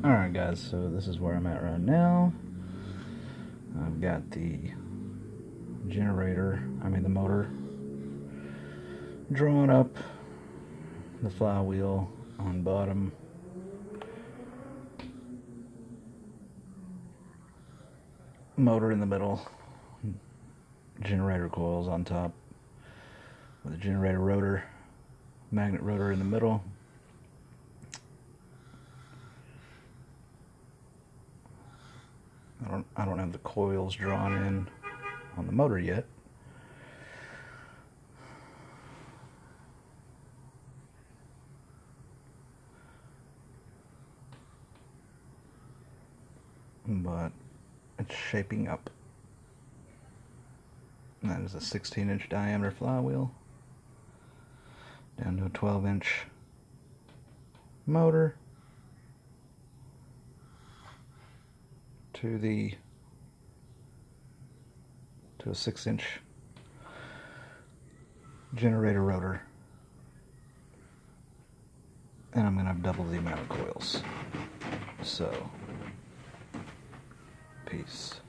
Alright guys, so this is where I'm at right now. I've got the the motor drawn up, the flywheel on bottom, motor in the middle, generator coils on top with a generator rotor, magnet rotor in the middle. I don't have the coils drawn in on the motor yet. But it's shaping up. And that is a 16-inch diameter flywheel down to a 12-inch motor to a 6-inch generator rotor, and I'm going to have double the amount of coils. So, peace.